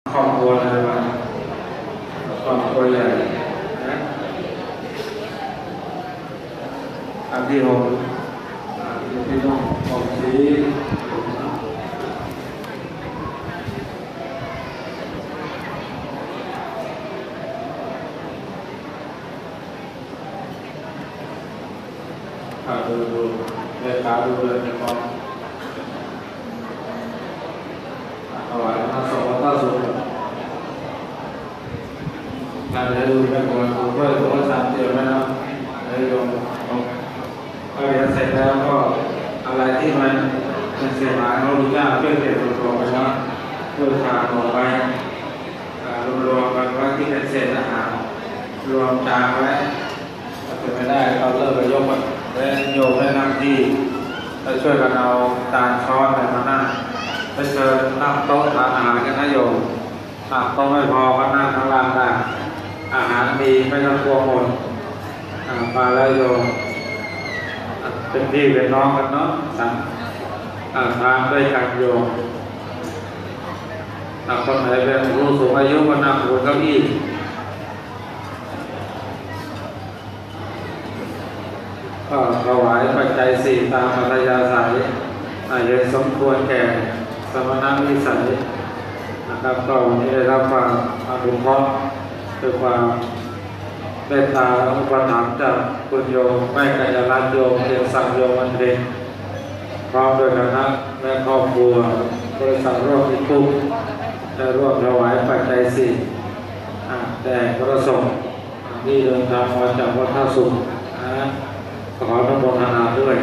ครอบครัวอะไรมาครอบครัวใหญ่นะอันที่หกที่น้องบอกสีดูเลขาดูเลยนะครับเอาไว้ถ้าสองถ้าสูงงานจะดูแม่ของเราเพื่อโทรศัพท์เดียวไหมนะให้ลงก็เรียนเสร็จแล้วก็อะไรที่มันเสียหายเราดูยากเพื่อเก็บตัวไปนะเพื่อทางออกไปรวมกันว่าที่เป็นเศษอาหารรวมจานไว้ถ้าเป็นไม่ได้เราเลิกไปยกมันและโยมได้นั่งที่จะช่วยกันเอาจานช้อนอะไรมานั่งไปเชิญนั่งโต๊ะทานอาหารกันนะโยมโต๊ะไม่พอก็นั่งข้างล่างได้อาหารมีไม่ต้องกลัวหมดมาแล้วโยมเป็นพี่เป็นน้องกันเนาะสั่งทานด้วยกันโยมคนไหนเป็นผู้สูงอายุก็นั่งบนเก้าอี้ก็ถวายปัจจัยสี่ตามอัธยาศัยอาจจะสมควรแก่สมณวิสัยนะครับก็วันนี้ได้รับความอนุเคราะห์ด้วยความเมตตาอุปถัมภ์จากคุณโยมแม่กัญญาลัตน์โยมเพียงสังโยมวันเพ็ญพร้อมด้วยคณะและครอบครัวบริษัทร่วมมิตรทุกข์ได้ร่วมถวายปัจจัยสี่แด่พระสงฆ์ที่เดินทางมาจากวัดท่าสุขขออนุโมทนาด้วย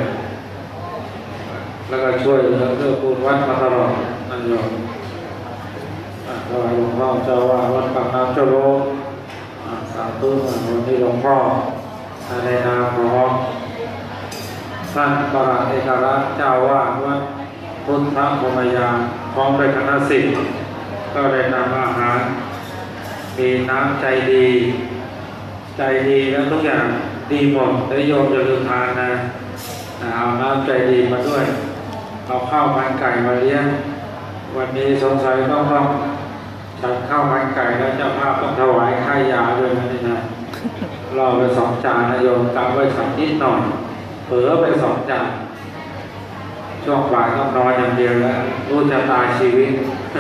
แล้วก็ช่วยเรื่องปูนวัดมาตลอดนั่นโยมถวายหลวงพ่อเจ้าว่าวัดปากน้ำเจ้าโลสาธุวันนี้หลวงพ่อในนามของท่านประหลัดเอกรัตน์เจ้าว่าวัดพุทธพรหมยานพร้อมด้วยคณะศิษย์ก็ได้นำอาหารมีน้ำใจดีแล้วทุกอย่างดีหมดได้โยมจะลืมทานนะเอาน้ำใจดีมาด้วยเอาข้าวมันไก่มาเลี้ยงวันนี้สงสัยต้องฉันข้าวมันไก่แล้วเจ้าภาพต้องถวายค่ายาด้วยนี่นะรอไป2 จานนะโยมกำไว้ฉันนิดหน่อยเผลอไป2 จานช่วงบ่ายต้องนอนอย่างเดียวแล้วรู้จะตายชีวิต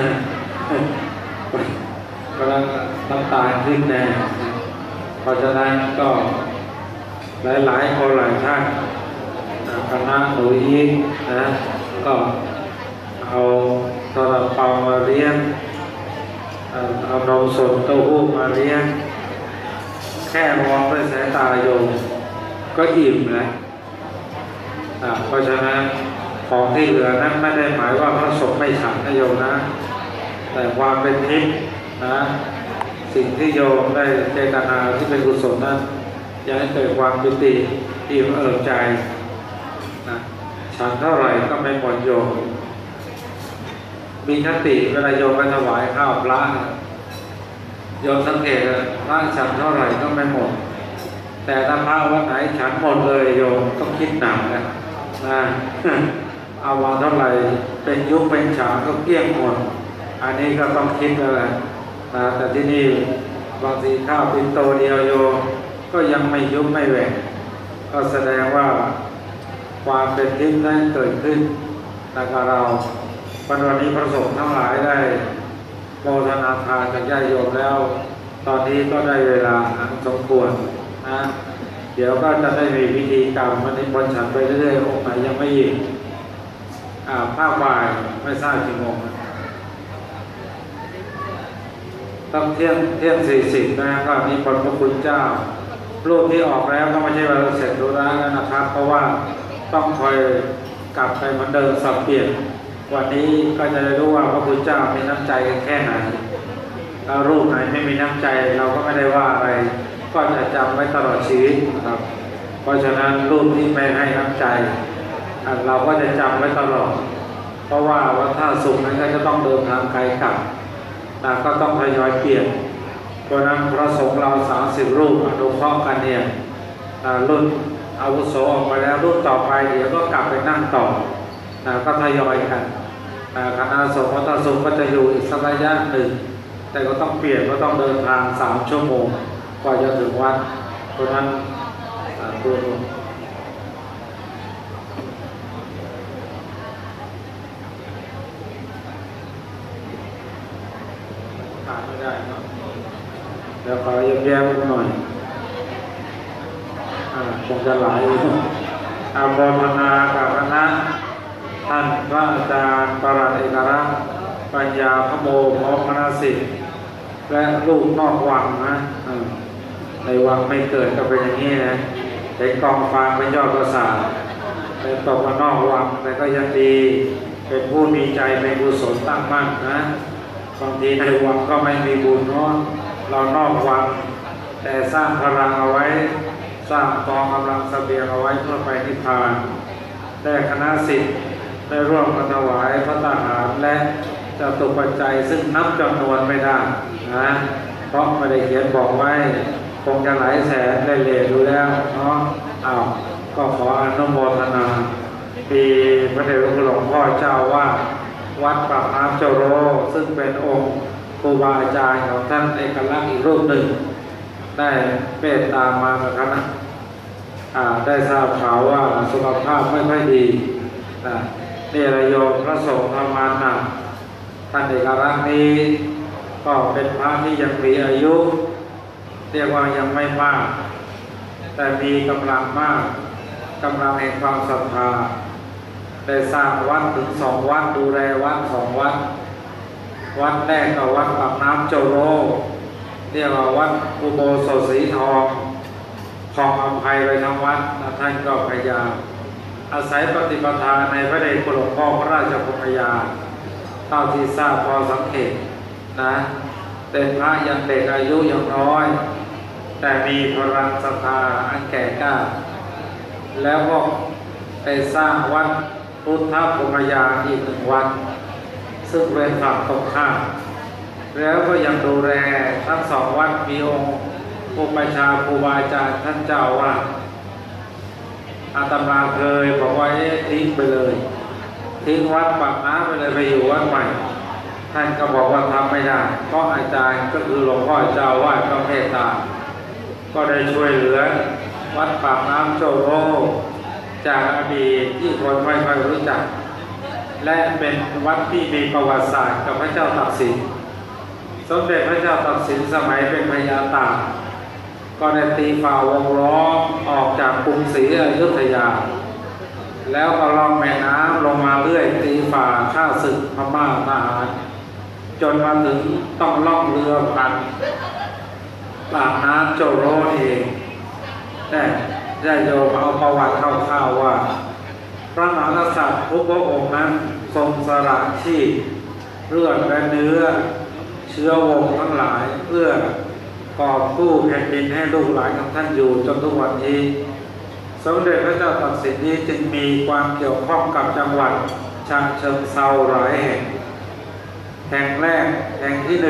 กำลังน้ำตาขึ้นแน่เพราะฉะนั้นก็หลายคนหลายท่านคณะหนูอีกนะก็เอาซาลาเปามาเลี้ยงเอานมสดเต้าหู้มาเลี้ยงแค่มองด้วยสายตาโยมก็อิ่มแล้วเพราะฉะนั้นของที่เหลือนั้นไม่ได้หมายว่าพระสงฆ์ไม่ฉันนะโยมนะแต่ความเป็นทิพย์นะสิ่งที่โยมได้เจตนาที่เป็นกุศลนั้นยังให้เกิดความปิติอิ่มเอิบใจนะฉันเท่าไหร่ก็ไม่หมดโยมมีคติเวลาโยมไปถวายข้าวพระโยมสังเกตพระฉันเท่าไหร่ก็ไม่หมดแต่ถ้าพระวัดไหนฉันหมดเลยโยมต้องคิดหนักนะเอาวางเท่าไหร่เป็นยุคเป็นฉากก็เกลี้ยงหมดอันนี้ก็ต้องคิดแล้วแหละแต่ที่นี่บางทีข้าวปิ่นโตเดียวโยมก็ยังไม่ยุบไม่แหวกก็แสดงว่าความเป็นทิพย์นั้นเกิดขึ้นกับเราวันนี้พระสงฆ์ทั้งหลายได้โมทนาทานกับญาติโยมแล้วตอนนี้ก็ได้เวลาสมควรนะเดี๋ยวก็จะได้มีพิธีกรรมวันนี้คนฉันไปเรื่อยๆองค์ไหนยังไม่อิ่มภาคบ่ายไม่ทราบกี่โมงต้องเที่ยง40นะก็มีพระคุณเจ้ารูปที่ออกแล้วก็ไม่ใช่ว่าเราเสร็จธุระแล้วนะครับเพราะว่าต้องคอยกลับไปเหมือนเดิมสับเปลี่ยนวันนี้ก็จะได้รู้ว่าพระคุณเจ้ามีน้ำใจแค่ไหนถ้ารูปไหนไม่มีน้ำใจเราก็ไม่ได้ว่าอะไรก็จะจำไว้ตลอดชีวิตนะครับเพราะฉะนั้นรูปที่ไม่ให้น้ำใจเราก็จะจำไว้ตลอดเพราะว่าวัดท่าสุขนั้นก็จะต้องเดินทางไกลกลับก็ต้องทยอยเปลี่ยนเพราะนั้นพระสงฆ์เรา30 รูปอนุเคราะห์กันเนี่ยรุ่นอาวุโสออกมาแล้วรุ่นต่อไปเดี๋ยวก็กลับไปนั่งต่อก็ทยอยกันคณะสงฆ์วัดท่าสุขก็จะอยู่อีกสักระยะหนึ่งแต่ก็ต้องเปลี่ยนก็ต้องเดินทาง3 ชั่วโมงกว่าจะถึงวัดเพราะนั้นตัวขาดไม่ได้เนาะเดี๋ยวขอแย้มๆหน่อยคงจะหลายอาภรณากับคณะท่านพระอาจารย์ประหลัดเอกรักษ์ปัญญาพโมพร้อมคณะศิษย์และลูกนอกวังนะในวังไม่เกิดก็เป็นอย่างนี้นะแต่กองฟางเป็นยอดประสาทแต่ตกมานอกวังแต่ก็ยังดีเป็นผู้มีใจเป็นกุศลตั้งมั่นนะบางทีในวังก็ไม่มีบุญเนาะเรานอกวังแต่สร้างพลังเอาไว้สร้างกองกำลังเสบียงเอาไว้เพื่อไปนิพพานแต่คณะศิษย์ได้ร่วมกันถวายพระทหารและจตุปัจจัยซึ่งนับจำนวนไม่ได้นะเพราะไม่ได้เขียนบอกไว้คงจะหลายแสนได้เลดูแล้วเนาะก็ขออนุโมทนาปีพระเดชพระคุณหลวงพ่อเจ้าว่าวัดปากน้ำเจ้าโรซึ่งเป็นองค์ครูบาอาจารย์ของท่านเอกลักษณ์อีกรูปหนึ่งได้เมตตามานะครับได้ทราบข่าวว่าสุขภาพไม่ค่อยดีนี่ระโยมพระสงฆ์ทำงานหนักท่านเอกลักษณ์นี้ก็เป็นพระที่ยังมีอายุเรียกว่ายังไม่มากแต่มีกำลังมากกำลังแห่งความศรัทธาได้สร้างวัดถึง2 วัดดูแลวัด2 วัดวัดแรกก็วัดปากน้ำเจ้าโรเรียกว่าวัดอุโบสถสีทองของอภัยไปทั้งวัดท่านก็พยายามอาศัยปฏิปทาในพระเดชคุณหลวงพ่อพระราชพรยาเท่าที่ทราบพอสังเกตนะเป็นพระยังเด็กอายุยังน้อยแต่มีพลังศรัทธาอันแก่กล้าแล้วก็ได้สร้างวัดพุทธพรหมยานอีก1 วัดซึ่งเป็นฝั่งตรงข้ามแล้วก็ยังดูแลทั้ง2 วัดมีองค์อุปชาครูบาอาจารย์ท่านเจ้าว่าอาตมาเคยบอกว่าทิ้งไปเลยทิ้งวัดปากน้ำไปเลยไปอยู่วัดใหม่ท่านก็บอกว่าทำไม่ได้เพราะอาจารย์ก็คือหลวงพ่อเจ้าวาดพระเมตตาก็ได้ช่วยเหลือวัดปากน้ำโจโรจากอดีตที่คนไม่ค่อยรู้จักและเป็นวัดที่มีประวัติศาสตร์กับพระเจ้าตากสินสมเด็จพระเจ้าตากสินสมัยเป็นพญาตากก็ได้ตีฝ่าวงล้อมออกจากกรุงศรีอยุธยาแล้วก็ล่องแม่น้ำลงมาเรื่อยตีฝ่าข้าศึกพม่าทหารจนมาถึงต้องล่องเรือผ่านปากน้ำโจโรเองแต่ได้โยมเอาประวัติคร่าวๆว่าพระมหากษัตริย์ทุกพระองค์นั้นทรงสละชีพเลือดและเนื้อเชื้อวงทั้งหลายเพื่อกอบกู้แผ่นดินให้ลูกหลานของท่านอยู่จนทุกวันนี้สมเด็จพระเจ้าตากสินนี้จึงมีความเกี่ยวข้องกับจังหวัดฉะเชิงเทราหลายแห่งแรกแห่งที่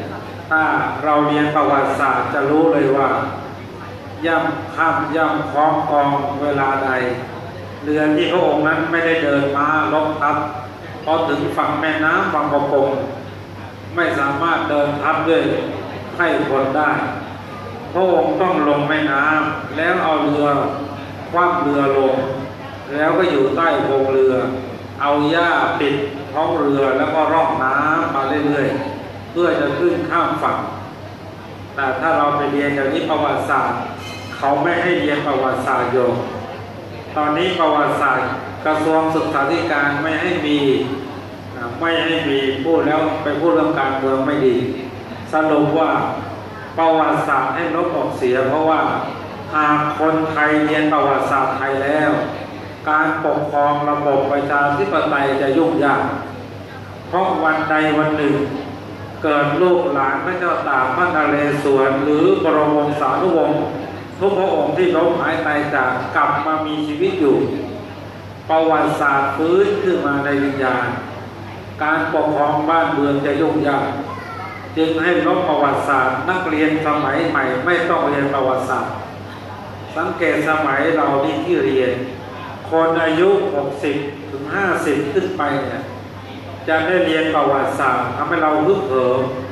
1ถ้าเราเรียนประวัติศาสตร์จะรู้เลยว่าย่ำข้ามย่ำคล้องกองเวลาใดเรือที่พระองค์นั้นไม่ได้เดินมาลบทับพอถึงฝั่งแม่น้ำฝั่งประกงไม่สามารถเดินทับด้วยให้คนได้พระองค์ต้องลงแม่น้ำแล้วเอาเรือคว่ำเรือลงแล้วก็อยู่ใต้โพรงเรือเอาหญ้าปิดท้องเรือแล้วก็ร่องน้ำมาเรื่อยๆเพื่อจะขึ้นข้ามฝั่งแต่ถ้าเราไปเรียนอย่างนี้ประวัติศาสตร์เขาไม่ให้เรียนประวัติศาสตร์โยมตอนนี้ประวัติศาสตร์กระทรวงศึกษาธิการไม่ให้มีพูดแล้วไปพูดเรื่องการเมืองไม่ดีสรุปว่าประวัติศาสตร์ให้ลบออกเสียเพราะว่าหากคนไทยเรียนประวัติศาสตร์ไทยแล้วการปกครองระบบประชาธิปไตยจะยุ่งยากเพราะวันใดวันหนึ่งเกิดลูกหลานพระเจ้าตากพระนเรศวรหรือบรมวงศานุวงศ์ทุกพระองค์ที่ล้มหายตายจากกลับมามีชีวิตอยู่ประวัติศาสตร์ฟื้นขึ้นมาในวิญญาณการปกครองบ้านเมืองจะยุ่งยากจึงให้ลบประวัติศาสตร์นักเรียนสมัยใหม่ไม่ต้องเรียนประวัติศาสตร์สังเกตสมัยเราที่เรียนคนอายุ60 ถึง 50ขึ้นไปเนี่ยจะได้เรียนประวัติศาสตร์ทำให้เราฮึกเหิม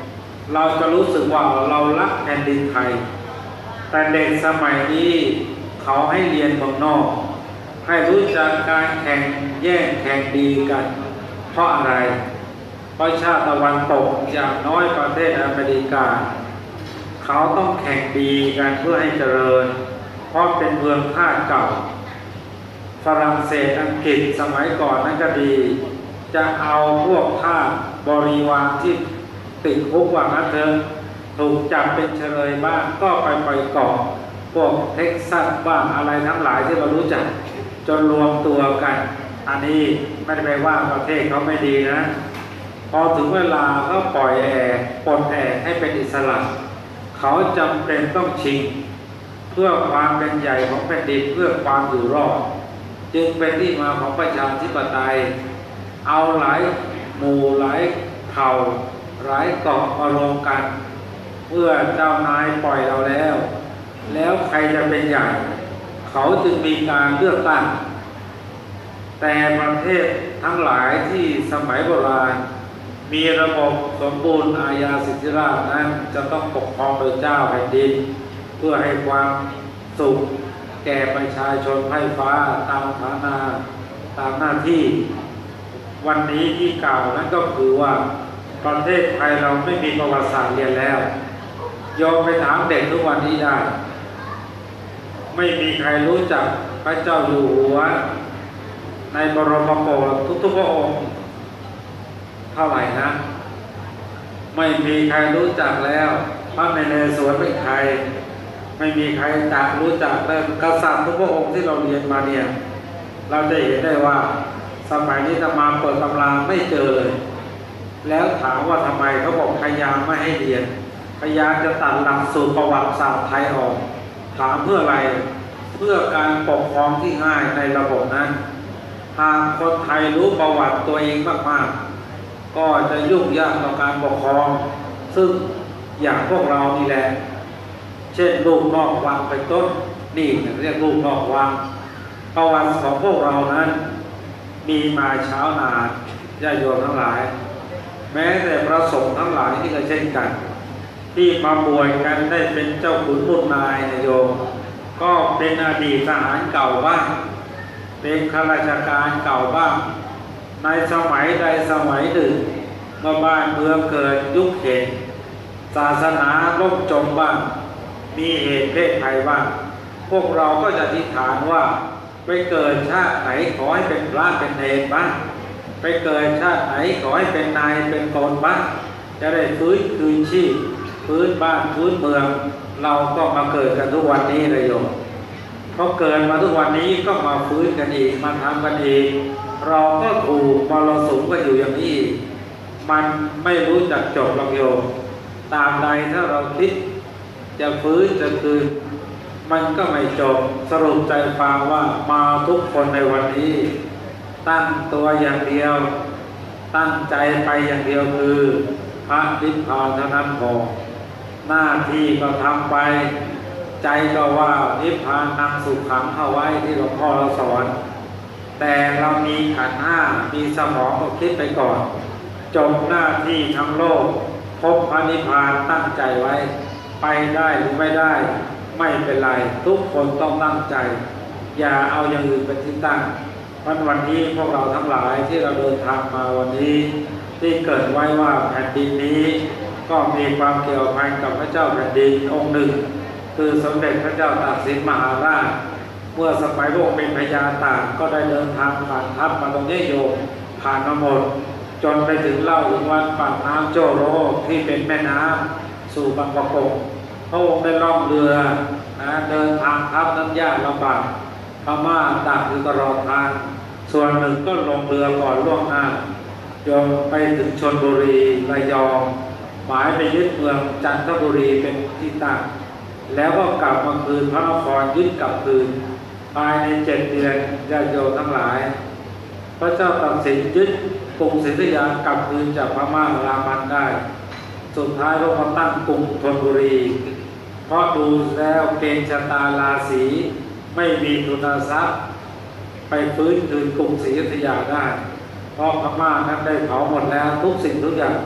เราจะรู้สึกว่าเรารักแผ่นดินไทยแต่เด็กสมัยนี้เขาให้เรียนเมืองนอกให้รู้จักการแข่งแย่งแข่งดีกันเพราะอะไรเพราะชาติตะวันตกอย่างน้อยประเทศอเมริกาเขาต้องแข่งดีกันเพื่อให้เจริญเพราะเป็นเมืองท่าเก่าฝรั่งเศสอังกฤษสมัยก่อนนั้นก็ดีจะเอาพวกทาสบริวารที่ติดคุกว่างั้นเถอะถูกจับเป็นเฉลยบ้างก็ไปปล่อยเกาะพวกเท็กซัสบ้างอะไรทั้งหลายที่เรารู้จักจนรวมตัวกันอันนี้ไม่ได้ไปว่าประเทศเขาไม่ดีนะพอถึงเวลาก็ปล่อยปลดให้เป็นอิสระเขาจำเป็นต้องชิงเพื่อความเป็นใหญ่ของแผ่นดินเพื่อความอยู่รอดจึงเป็นที่มาของประชาธิปไตยเอาหลายหมู่หลายเผ่าหลายเกาะมารวมกันเพื่อเจ้านายปล่อยเราแล้วใครจะเป็นใหญ่เขาจึงมีการเลือกตั้งแต่ประเทศทั้งหลายที่สมัยโบราณมีระบบสมบูรณ์อาญาสิทธิราชย์นั้นจะต้องปกครองโดยเจ้าแผ่นดินเพื่อให้ความสุขแก่ประชาชนให้ฟ้าตามฐานะตามหน้าที่วันนี้ที่กล่าวนั้นก็คือว่าประเทศไทยเราไม่มีประวัติศาสตร์เรียนแล้วยอมไปถามเด็กทุกวันนี้ได้ไม่มีใครรู้จักพระเจ้าอยู่หัวในบรมโกศทุกๆพระองค์เท่าไหร่นะไม่มีใครรู้จักแล้วพระนเรศวรเป็นใครไม่มีใครรู้จักเลยกษัตริย์ทุกพระองค์ที่เราเรียนมาเนี่ยเราจะเห็นได้ว่าสมัยนี้จะมาเปิดตำราไม่เจอเลยแล้วถามว่าทำไมเขาบอกพยายามไม่ให้เรียนพยายามจะตัดหลักสูตรประวัติศาสตร์ไทยออกถามเพื่ออะไรเพื่อการปกครองที่ง่ายในระบบนั้นหากคนไทยรู้ประวัติตัวเองมากๆก็จะยุ่งยากต่อการปกครองซึ่งอย่างพวกเรานี่แหละเช่นลูกนอกวังเป็นต้นนี่เรียกลูกนอกวังประวัติของพวกเรานั้นมีมาเช้านานญาติโยมทั้งหลายแม้แต่พระสงฆ์ทั้งหลายที่ก็เช่นกันที่มาบวชกันได้เป็นเจ้าขุนมุขนายโยมก็เป็นอดีตทหารเก่าบ้างเป็นข้าราชการเก่าบ้างในสมัยใดสมัยหนึ่งเมื่อบ้านเมืองเกิดยุคเหตุศาสนาล่มจมบ้างมีเหตุเพศภัยบ้างพวกเราก็จะอธิษฐานว่าไปเกิดชาติไหนขอให้เป็นพระเป็นเนรบ้างไปเกิดชาติไหนขอให้เป็นนายเป็นตนบ้างจะได้ฟื้นคืนชีพพื้นบ้านพื้นเมืองเราก็มาเกิดกันทุกวันนี้เลยโยมเพราะเกิดมาทุกวันนี้ก็มาฟื้นกันอีกมาทำกันอีกเราก็ถูกมรสุมกันอยู่อย่างนี้มันไม่รู้จักจบหรอกโยมตามใดถ้าเราคิดจะฟื้นจะคืนมันก็ไม่จบสรุปใจฟังว่ามาทุกคนในวันนี้ตั้งตัวอย่างเดียวตั้งใจไปอย่างเดียวคือพระนิพพานเท่านั้นพอหน้าที่ก็ทำไปใจก็ว่านิพพานนำสุขขังเข้าไว้ที่หลวงพ่อเราสอนแต่เรามีขันธ์ห้ามีสมองก็คิดไปก่อนจบหน้าที่ทั้งโลกพบพระนิพพานตั้งใจไว้ไปได้หรือไม่ได้ไม่เป็นไรทุกคนต้องตั้งใจอย่าเอาอย่างอื่นเป็นที่ตั้งวันนี้พวกเราทั้งหลายที่เราเดินทางมาวันนี้ที่เกิดไว้ว่าแผ่นดินนี้ก็มีความเกี่ยวพันกับพระเจ้าแผ่นดินองค์หนึ่งคือสมเด็จพระเจ้าตากสินมหาราชเมื่อสมัยพระองค์เป็นพญาตากก็ได้เดินทางผ่านทัพมาตรงนี้โยมผ่านมาหมดจนไปถึงเล่าถึงวัดปากน้ำโจโรที่เป็นแม่น้ำสู่บางประกงพระองค์ได้ล่องเรือเดินทางทัพนั้นยากลำบากพม่าดักอยู่ตลอดทางส่วนหนึ่งก็ลงเรือก่อนล่วงหน้าจนไปถึงชลบุรีระยองหมายไปยึดเมืองจันทบุรีเป็นที่ตั้งแล้วก็กลับมาคืนพระนครยึดกลับคืนภายใน7 เดือนญาติโยมทั้งหลายพระเจ้าตากสินยึดกรุงศรีอยุธยากลับคืนจากพม่ารามันได้สุดท้ายก็มาตั้งกรุงธนบุรีเพราะดูแล้วเกณฑ์ชะตาราศีไม่มีทุนทรัพย์ไปฟื้นคืนกรุงศรีอยุธยาได้เพราะพม่านั้นได้เผาหมดแล้วทุกสิ่งทุกอย่าง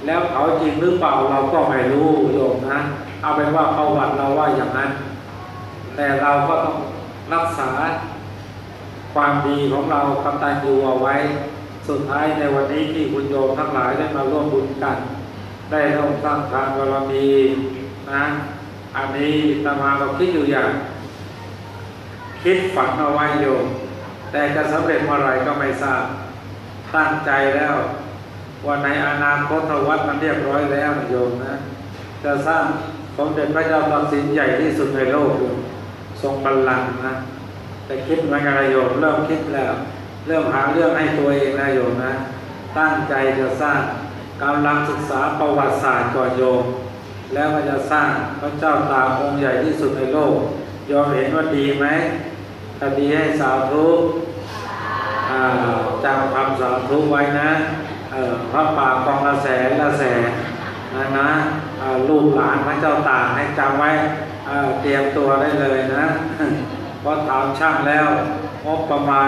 แล้วเผาจริงหรือเปล่าเราก็ไม่รู้โยมนะเอาเป็นว่าประวัติเราว่าอย่างนั้นแต่เราก็ต้องรักษาความดีของเรากตัญญูเอาไว้สุดท้ายในวันนี้ที่คุณโยมทั้งหลายได้มาร่วมบุญกันได้ร่วมสร้างทานบารมีนะอันนี้อาตมาก็คิดอยู่อย่างคิดฝันเอาไว้โยมแต่จะสำเร็จเมื่อไรก็ไม่ทราบตั้งใจแล้วว่าในอนาคตวัดมันเรียบร้อยแล้วโยมนะจะสร้างสมเด็จพระเจ้าตากสินใหญ่ที่สุดในโลกทรงบัลลังก์นะแต่คิดเหมือนกันโยมเริ่มคิดแล้วเริ่มหาเรื่องให้ตัวเองนะโยมนะตั้งใจจะสร้างกำลังศึกษาประวัติศาสตร์ก่อนโยมแล้วก็จะสร้างพระเจ้าตากองค์ใหญ่ที่สุดในโลกโยมเห็นว่าดีไหมถ้าดีให้สาธุจำคำสาธุไว้นะพระป่ากองละแสนละแสนนะลูกหลานพระเจ้าตากให้จำไว้เตรียมตัวได้เลยนะเพราะถามช่างแล้วงบประมาณ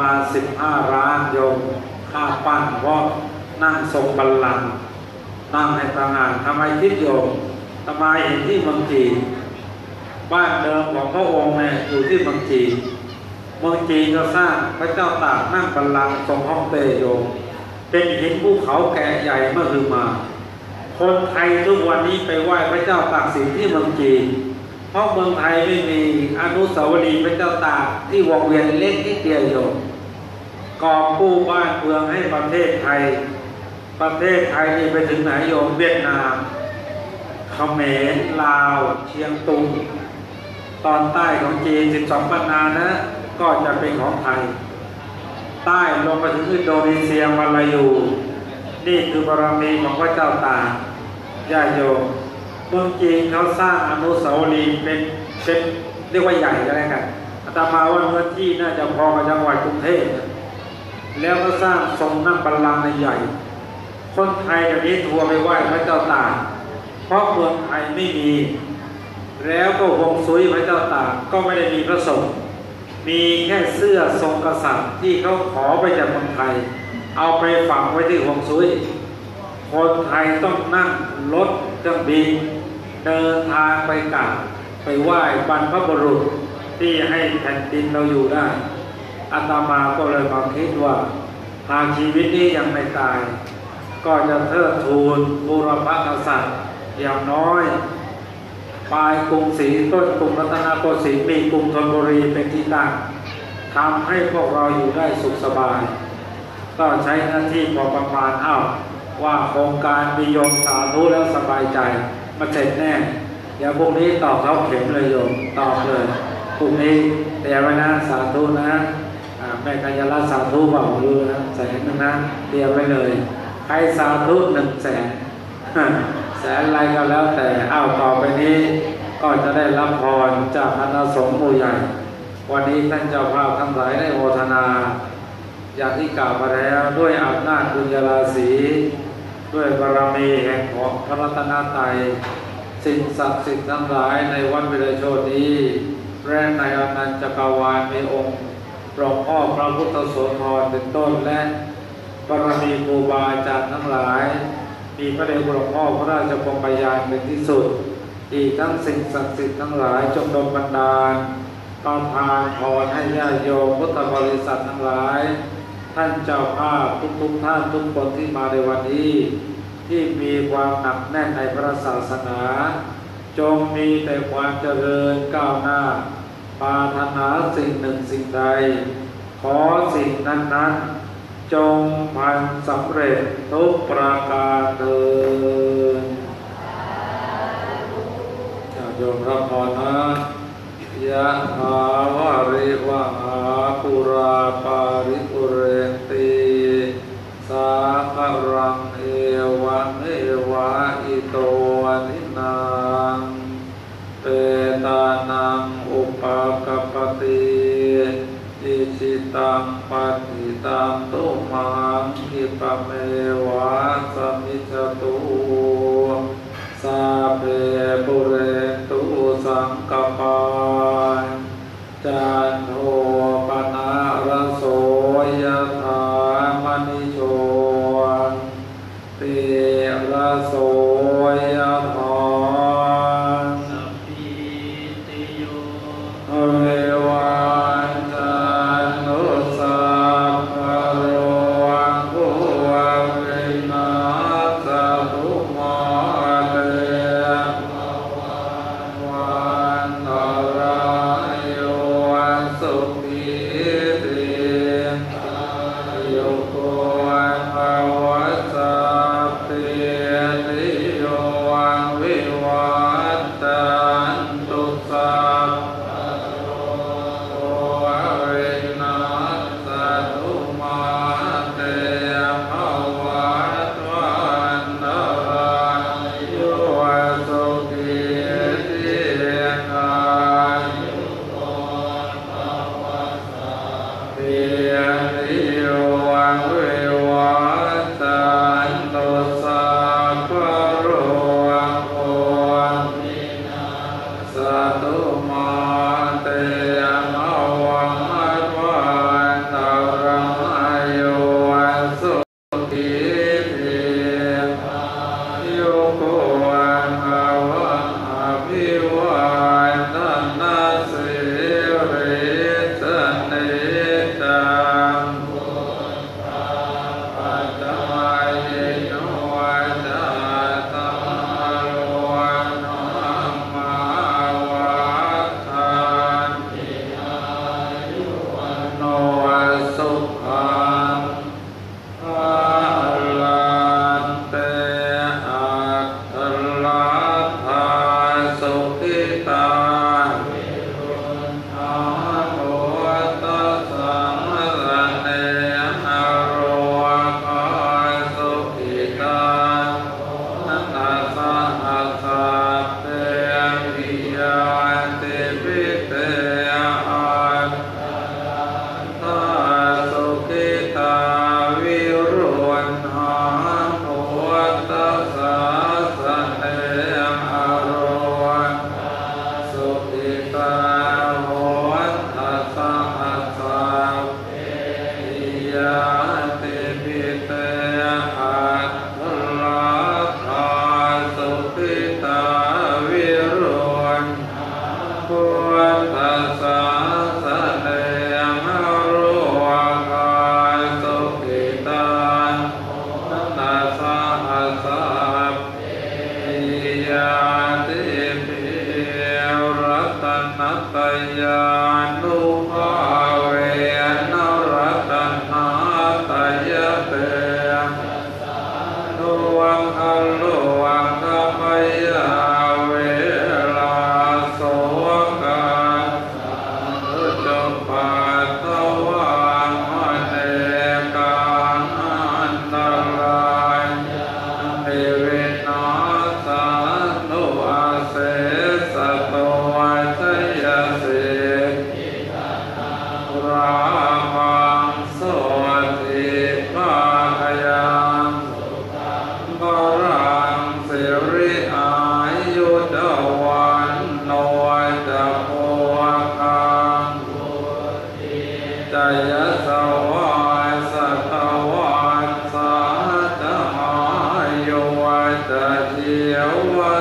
15 ล้านโยมค่าปั้นเพราะนั่งทรงบัลลังก์นั่งให้ต่างงานทำไมคิดโยมทำไมเห็นที่เมืองจีนบ้านเดิมของพระองค์เนี่ยอยู่ที่เมืองจีนเมืองจีนก็สร้างพระเจ้าตากนั่งบัลลังก์ทรงฮ่องเต้โยมเป็นหินภูเขาแก่ใหญ่เมื่อคือมาคนไทยทุกวันนี้ไปไหว้พระเจ้าตากสินที่เมืองจีนเพราะเมืองไทยไม่มีอนุสาวรีย์พระเจ้าตากที่วงเวียนเล็กนิดเดียวโยมกอบกู้บ้านเมืองให้ประเทศไทยนี่ไปถึงไหนโยมเวียดนามเขมรลาวเชียงตุงตอนใต้ของจีน12 ปันนานะก็จะเป็นของไทยใต้ลงไปถึงอินโดนีเซียมาลายูนี่คือบารมีของพระเจ้าตากญาติโยมเมืองจีนเขาสร้างอนุสาวรีย์เป็นเรียกว่าใหญ่ก็แล้วกันอาตมาว่าเนื้อที่น่าจะพอกับจังหวัดกรุงเทพแล้วก็สร้างทรงนั่งบัลลังก์ในใหญ่คนไทยแบบนี้ทัวร์ไปไหว้พระเจ้าตากเพราะเมืองไทยไม่มีแล้วก็ฮวงซุยพระเจ้าตากก็ไม่ได้มีพระสงฆ์มีแค่เสื้อทรงกษัตริย์ที่เขาขอไปจากเมืองไทยเอาไปฝังไว้ที่ฮวงซุยคนไทยต้องนั่งรถเครื่องบินเดินทางไปกราบไปไหว้บรรพบุรุษที่ให้แผ่นดินเราอยู่ได้อาตมาก็เลยมาคิดว่าหากชีวิตนี้ยังไม่ตายก็จะเทิดทูนบูรพกษัตริย์อย่างน้อยปลายกรุงศรีต้นกรุงรัตนโกสินทร์มีกรุงธนบุรีเป็นที่ตั้งทำให้พวกเราอยู่ได้สุขสบายก็ใช้หน้าที่พอประมาณว่าโครงการมีโยมสาธุแล้วสบายใจมาเสร็จแน่เดี๋ยวพรุ่งนี้ตอกเขาเข็มเลยโยมตอกเลยพรุ่งนี้เตรียมไว้นะสาธุนะแม่กัญญาลสาธุเบาดูนะ100,000นะเตรียมไว้เลยใครสาธุ100,000 แสนอะไรก็แล้วแต่ต่อไปนี้ก็จะได้รับพรจากคณะสงฆ์หมู่ใหญ่วันนี้ท่านเจ้าภาพทั้งหลายได้โมทนาอย่างที่กล่าวมาแล้วด้วยอำนาจบุญญาราศีด้วยบารมีแห่งของพระรัตนตรัยสิ่งศักดิ์สิทธิ์ทั้งหลายในวันวิรโชนนี้และในอนันตจักรวาลมีองค์หลวงพ่อพระพุทธโสธรเป็นต้นและบารมีครูบาอาจารย์ทั้งหลายมีพระเดชหลวงพ่อพระราชปองปยานเป็นที่สุดอีกทั้งสิ่งศักดิ์สิทธิ์ทั้งหลายจงดลบันดาลประทานพรให้ญาติโยมพุทธบริษัททั้งหลายท่านเจ้าภาพทุกท่านทุกคนที่มาในวันนี้ที่มีความหนักแน่นในพระศาสนาจงมีแต่ความเจริญก้าวหน้าปรารถนาสิ่งหนึ่งสิ่งใดขอสิ่งนั้นจงพันสำเร็จทุกประการเถิดโยมรับพรนะยะถาวาริวหาปุราปาริปุเรนติสาคารังเอวังเอวะอิโตนินังเปตานังอุปกปปติอิจิตังปฏิตังตุมังคิปะเมวะสมิจจตุสาเพปุเรตุสังกปาจันโทปนะระโสยถามณิโชติระ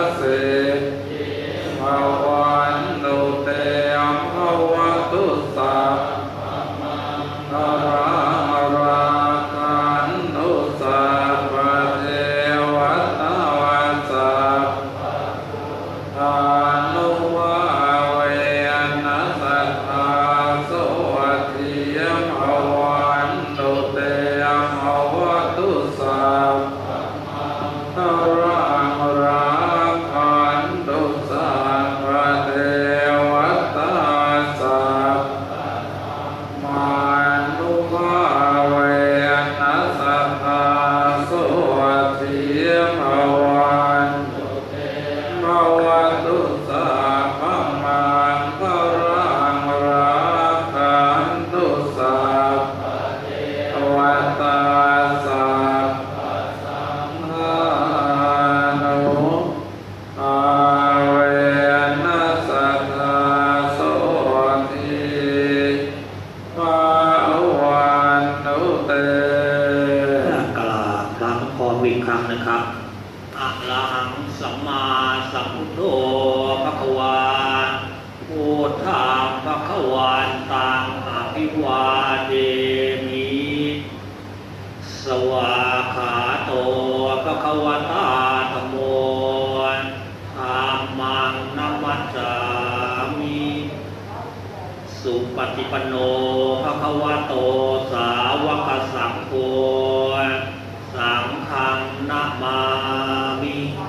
เสภาวันโนเตภาวะตุสัพพะราคันตุสัพพะเทวตาวาสัพพะนุวาเวนัสสัทธาโสทิยมภาวันโนเตภาวะตุสัพพะราคันตุสัพพะเทวตาสัพมานุภาเวนัสสัทธาโสทิยมภาวันภาวะตุสัพพะมังคารังราคันตุสัพพะวตาสัพพะนุภาเวนัสสัทธาโสทิภาวันตุเตกราบพระพรอีกครั้งนะครับอะระหังสัมมาสัมพุทโธภควาพุทธังภวันตังอภิวาเทมิสวากขาโตภควตาธัมโมธัมมังนัมมัสสามิสุปฏิปันโนภควโตสาวกสังโฆสังฆังนะมามิ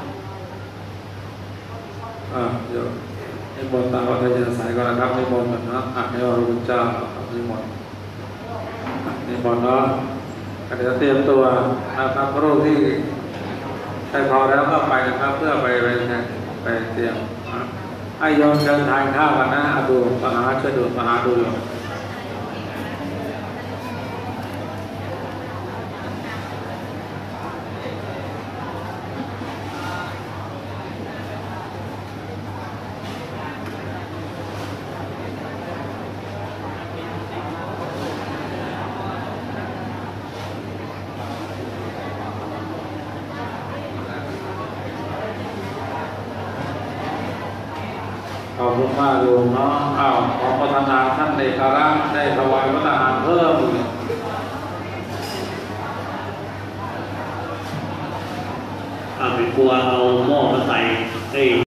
เดี๋ยวนิมนต์ตามวัฒนสายก่อนนะครับนิมนต์ก่อนนะให้พระพุทธเจ้านิมนต์นิมนต์เนาะเดี๋ยวเตรียมตัวนะครับรูปที่ใครพอแล้วก็ไปนะครับเพื่อไปเตรียมให้โยมเชิญทานข้าวกันนะดูมหาช่วยดูมหาดูขอบคุณมากโยมเนาะขอพัฒนาท่านในคาระได้ถวายพระทหารเพิ่มไปกลัวเอาหม้อมาใส่